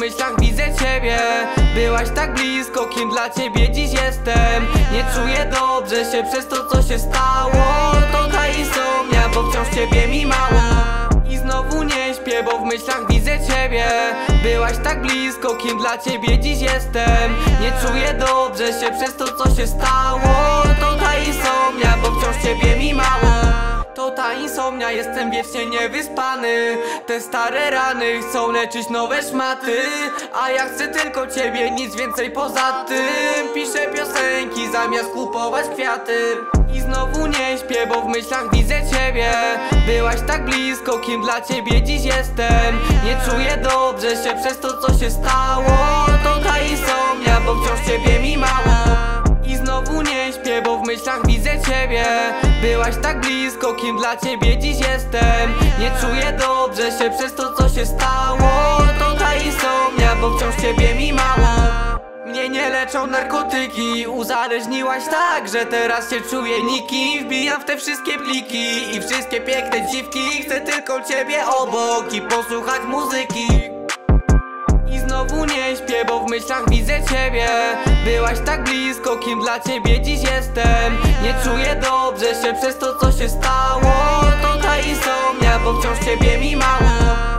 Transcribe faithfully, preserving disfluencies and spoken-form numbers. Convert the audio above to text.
myślach widzę ciebie. Byłaś tak blisko, kim dla ciebie dziś jestem. Nie czuję dobrze się przez to, co się stało. To ta insomnia, bo wciąż ciebie mi mało. I znowu nie śpię, bo w myślach widzę ciebie. Byłaś tak blisko, kim dla ciebie dziś jestem. Nie czuję dobrze się przez to, co się stało. To ta insomnia, bo wciąż ciebie mi mało. To ta insomnia, jestem wiecznie niewyspany. Te stare rany chcą leczyć nowe szmaty. A ja chcę tylko ciebie, nic więcej poza tym. Piszę piosenki zamiast kupować kwiaty. I znowu nie śpię, bo w myślach widzę ciebie. Byłaś tak blisko, kim dla ciebie dziś jestem. Nie czuję dobrze się przez to, co się stało. To ta insomnia, bo wciąż ciebie mi mało. I znowu nie śpię, bo w myślach widzę ciebie. Byłaś tak blisko, kim dla ciebie dziś jestem. Nie czuję dobrze się przez to, co się stało. To ta insomnia, bo wciąż ciebie mi mało. Mnie nie leczą narkotyki. Uzależniłaś tak, że teraz się czuję nikim. Wbijam w te wszystkie pliki i wszystkie piękne dziwki. Chcę tylko ciebie obok i posłuchać muzyki. I znowu nie śpię, bo w myślach widzę ciebie. Byłaś tak blisko, kim dla ciebie dziś jestem. Nie czuję dobrze się przez to, co się stało. To ta insomnia, bo wciąż ciebie mi mało.